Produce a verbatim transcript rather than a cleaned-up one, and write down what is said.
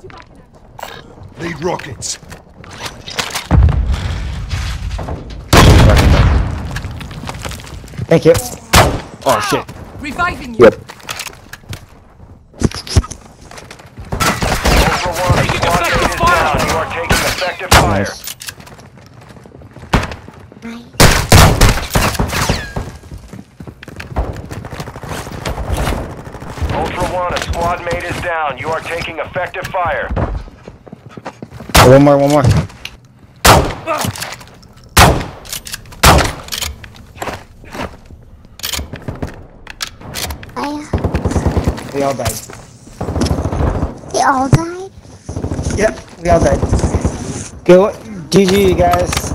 Need rockets. Thank you. Oh shit. Reviving you. Yep. Ultra One, Taking squad effective mate is fire. down. You are taking effective fire. Nice. Ultra One, a squad mate is down. You are taking effective fire. Oh, one more, one more. We all died. They all died? Yep, we all died. Go, G G, you guys.